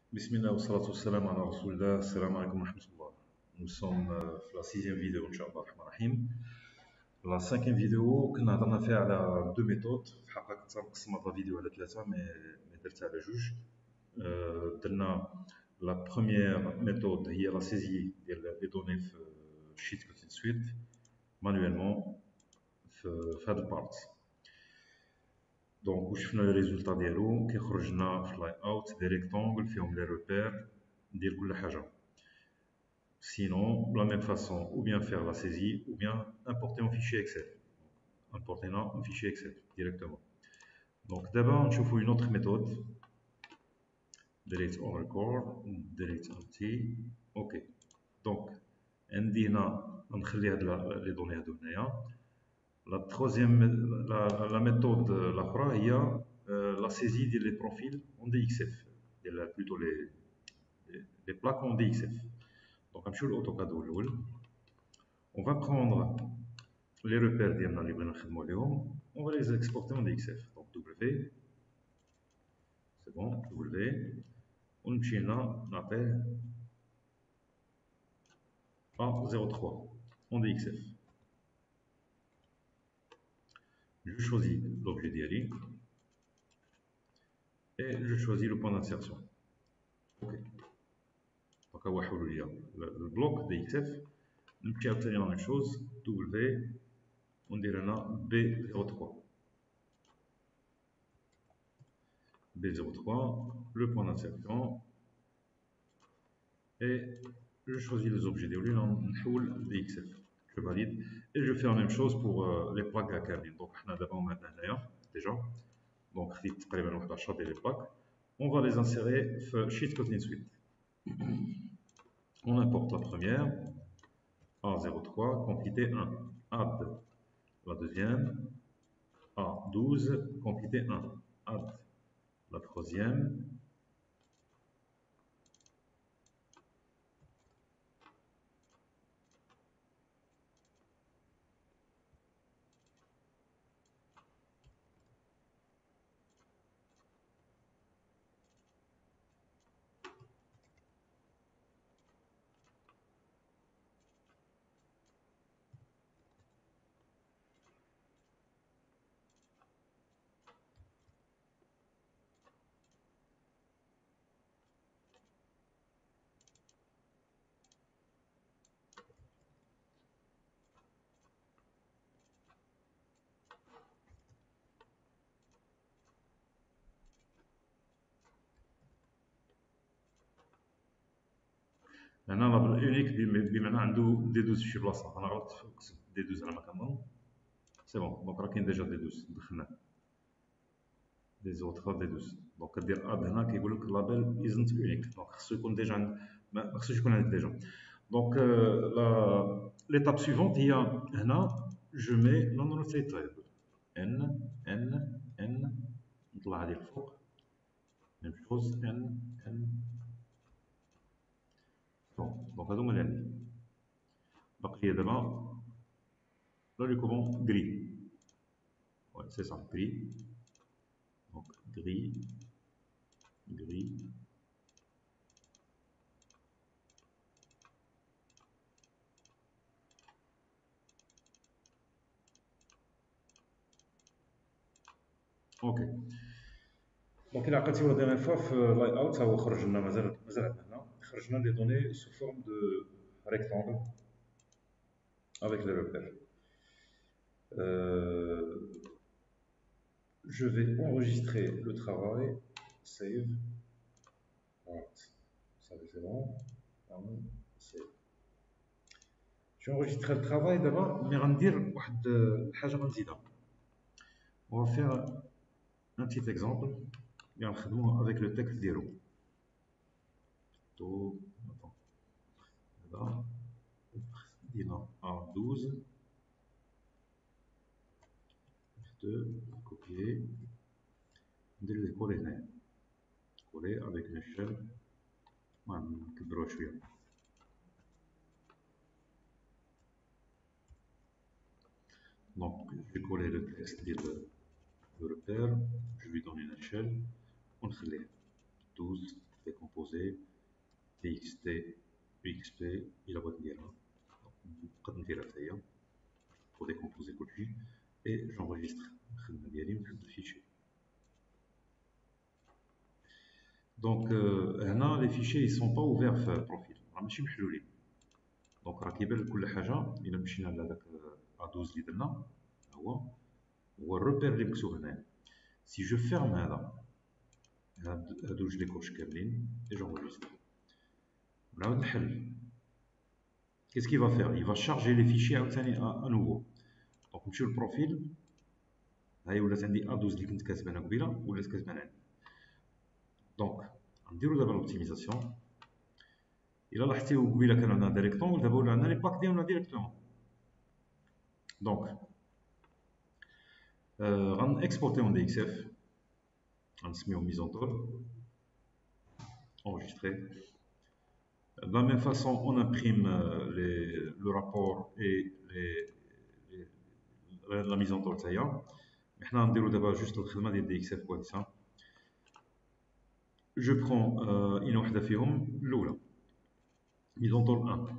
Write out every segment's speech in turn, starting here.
Bismillah wa salatu wassalam ala rasulillah. Assalamu alaikum wa rahmatullah. Nous sommes في la sixième vidéo Inch'Allah ar-Rahman ar-Rahim. La cinquième vidéo كنا هضرنا فيها على deux méthodes. في الحقيقة كنت مقسمة la vidéo على ثلاثة مي درتها على جوج. درنا la première méthode هي la saisie ديال les données في sheet code suite manuellement في هاد البارت. دونك وشفنا لي ريزولتا ديالو كيخرج لنا في لاي اوت دي ريكتونغل فيهم لي روبير ديال كل حاجه. Sinon, de la même façon, ou bien faire la saisie, ou bien importer un fichier Excel. Importer un fichier Excel directement. Donc d'abord, on choisit une autre méthode. Delete all record, delete empty. Ok. Donc, on نخلي هاد les données هادو هنايا. La troisième, la méthode l'autre هي la saisie des profils en DXF, plutôt les plaques en DXF. Donc, on va AutoCAD. On va prendre les repères ديالنا اللي بغينا نخدموا عليهم, on va les exporter en DXF. Donc W, c'est bon, W, ونمشي هنا نعطيه A03 en DXF. Je choisis l'objet d'IRI et je choisis le point d'insertion. Ok. Donc, on va choisir le bloc DXF. On va obtenir la même chose. W, on dirait là B03. B03, le point d'insertion. Et je choisis les objets d'IRI dans le DXF. Je valide. Et je fais la même chose pour les plaques à carnet. Donc, on a d'abord maintenant déjà. Donc, les plaques. On va les insérer dans Sheet Code Suite. On importe la première, A03, quantité 1, add la deuxième, A12, quantité 1, add la troisième, هنا لابل اونيك بمعنى عنده دي 12 في شي بلاصه. انا غلطت كتبت دي 12 على ما كنظن. سي بون. دونك راه كاين ديجا دي 12 دخلناه دي زوطخ دي 12. دونك كدير اد هنا كيقول لك لابل ازنت اونيك. دونك خصو يكون ديجا عند ما خصوش يكون عندك ديجا. دونك ليتاب سويفونت هي هنا جو مي نون تايب ان نطلع هذه الفوق. ميم شوز ان دونك هادو هما اللي عندي. باقي لي دابا là le courant gris. Ouais, c'est ça, gris. Donc gris, gris. Ok. Donc il a قلتي la dernière fois في لاي اوت هو خرج لنا مازال عندنا خرج لنا des données sous forme de rectangle avec les repères. Je vais enregistrer le travail, save. Voilà. Ça c'est bon. Save. Je vais enregistrer le travail d'abord, mais غندير واحد الحاجه غنزيدها. On va faire un petit exemple. Avec le texte d'Hero. Attends. Là, A12. F2, copier. Le coller. Coller avec l'échelle. Donc, je vais coller le texte de repère. Je lui donne une échelle. On fait 12 décomposé. txt, exp, il a votre dire. Pour décomposer le fichier et j'enregistre le fichier. Donc, les fichiers ne sont pas ouverts في البروفيل، ماشي محلولين. دونك راه كيبان لك كل حاجه. الا مشينا لهذاك A12 اللي درنا هو الروبير اللي مكتوب هنايا. سي جو فيرم هادو جوج لي كوش كاملين اي جونجستر، نعاود نحل. Qu'est-ce qu'il va faire? Il va charger les fichiers à nouveau. Donc نمشيو للبروفيل، هاي ولات عندي A12 اللي كنت كاتب انا قبيله ولات كاتبه عندي. دونك نديرو دابا لوبتيميزاسيون. إلا لاحظتيو قبيله كان عندنا دي ريكتونغل، دابا ولا عندنا لي باك ديالنا ديريكتومون. دونك غنكسبورتيو ان دي اكس اف، غنسميو ميزونتول enregistré. De la même façon, on imprime le rapport et la mise en tôle. Mais on va d'abord juste le traitement des DXF quoi ça. Je prends une وحده فيهم الاولى mise en tôle 1.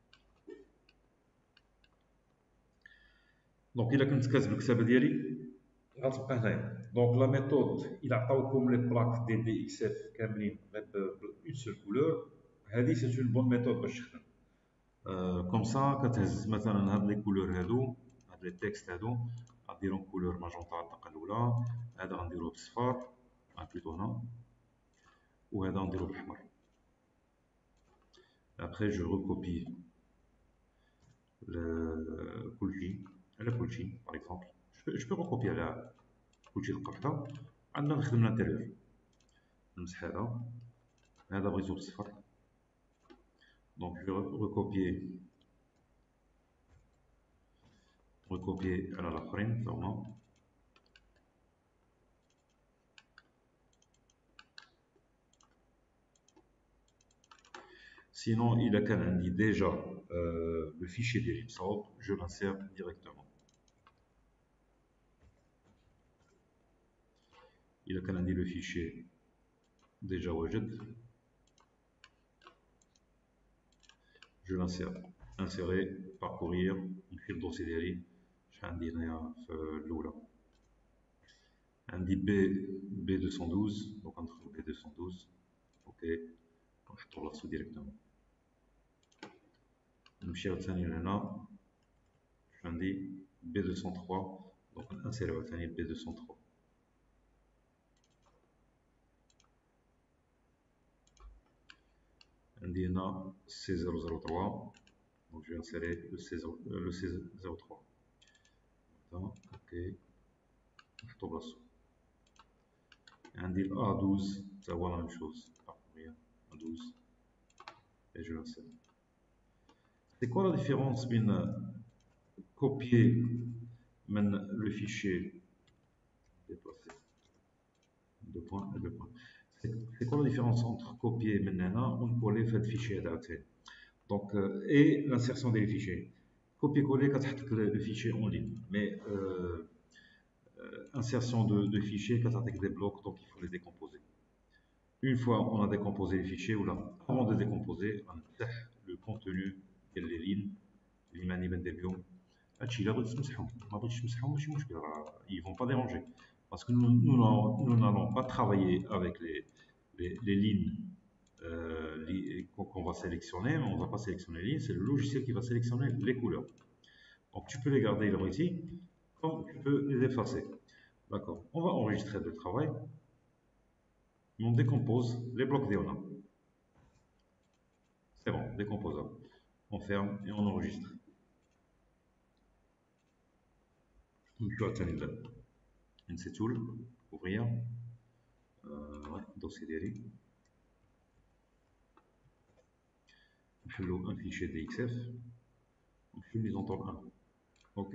Donc il a كنت كاتب الكتابه ديالي غتبقى هنايا. Donc la méthode il عطاوكم les plaques des DXF كاملين ب une seule couleur. هذه c'est une bonne méthode باش تخدم. كوم سا كتهز مثلا هاد لي كولور هادو، هاد لي تكست هادو غديرهم كولور ماجونطا الدقه الاولى، هذا غنديروه بالصفار بلوتو هنا، وهذا غنديروه بالاحمر. ابخي جو ريكوبي كلشي على كلشي. باغ اكزومبل جو بو ريكوبي على كلشي دقه وحده. عندنا نخدم الانتيريور، نمسح هذا بغيتو بالصفر. Donc je vais recopier à la prime vraiment. Sinon il a qu'à indiquer déjà le fichier d'Ellipsoid, je l'insère directement. Il a qu'à indiquer le fichier déjà وجد. Je l'insère, insérer, parcourir, نمشي للدوسي ديالي. شحال عندي هنايا في الاولى؟ عندي B212. دونك ندخلو B212. اوكي نحطو راسو ديريكتومون. نمشي عاوتاني لهنا، عندي B203. دونك نانسيريو عاوتاني B203. عندي هنا C003. donc je vais insérer le C03. ok نحطو بلاصتو. عندي ال A12 تا هو لا ميم شوز، parcourir A12 et je l'insère. C'est quoi la différence بين copier من le fichier déplacer deux points et deux points. C'est quoi la différence entre copier من هنا ونكولي في هاد الفيشي هذا عاوتاني؟ Donc et l'insertion des fichiers. Copier-coller كتحط لك le fichier en ligne, mais insertion de fichiers كتعطيك des blocs, donc il faut les décomposer. Une fois on a décomposé les fichiers, ou là, avant de décomposer, on نفتح le contenu ديال les lignes اللي معني بندير بهم. هادشي الا بغيتي تمسحهم، ما بغيتيش تمسحهم ماشي مشكل، راه ils vont pas déranger. Parce que nous n'allons pas travailler avec les lignes qu'on va sélectionner, mais on ne va pas sélectionner les lignes, c'est le logiciel qui va sélectionner les couleurs. Donc tu peux les garder ici, comme tu peux les effacer. D'accord. On va enregistrer le travail. On décompose les blocs d'Eona. C'est bon, décomposable. On ferme et on enregistre. Je vais atteindre une tool, ouvrir, dossier d'Eri. نحلو un fichier DXF. نمشيو mise en tôle 1. Ok.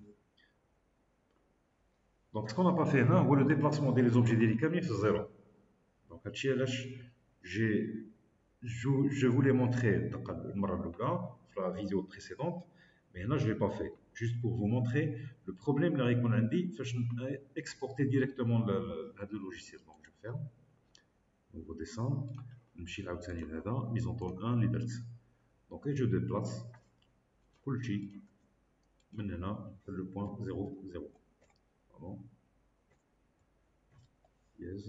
Donc ce qu'on n'a pas fait là, c'est le déplacement des objets délicats, c'est 0. Donc je voulais montrer la vidéo précédente, mais là je ne l'ai pas fait. Juste pour vous montrer le problème là qu'on a dit, c'est exporter directement le logiciel. Donc je ferme, on redescend, نمشي عاوتاني لهذا ميزون طول 1 اللي درت. دونك جو ديبلاس كلشي من هنا في لو بوان 0 0 بون ياز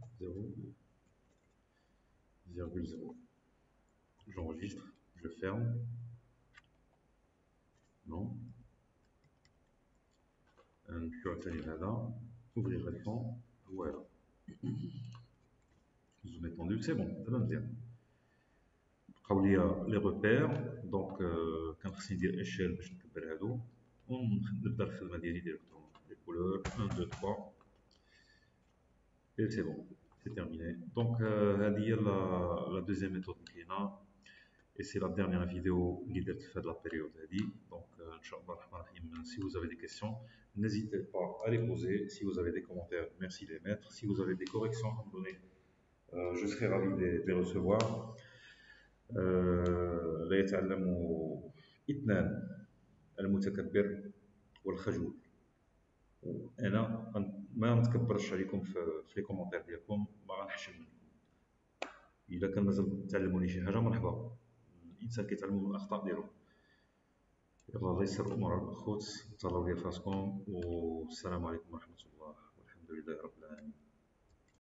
0,0. J'enregistre, je ferme. Non. نمشيو عاوتاني لهذا ouvrir l'écran. Voilà. Zoom étendu, c'est bon, ça va مزيان. بقاو ليا لي روبير دونك كان خصني ندير اشيل باش نكبر هادو ونبدا الخدمه ديالي ديريكتومون لي كولور 1 2 3 et c'est bon, c'est terminé. Donc هذه هي la deuxième méthode اللي كاينه et c'est la dernière vidéo اللي درت في هذه la période هذه. Donc ان شاء الله الرحمن الرحيم, si vous avez des questions n'hésitez pas à les poser. Si vous avez des commentaires, merci de les mettre. Si vous avez des corrections à me donner, je serai ravi de les recevoir. لا يتعلم اثنان, المتكبر والخجول. وانا ما نتكبرش عليكم في لي كومونتير ديالكم, ما غنحشم منكم. الا كان مازال تعلموني شي حاجه مرحبا, الانسان كيتعلم من الاخطاء ديالو. يلا الله يسر امور الاخوت, تهلاو ديال راسكم, والسلام عليكم ورحمه الله والحمد لله رب العالمين.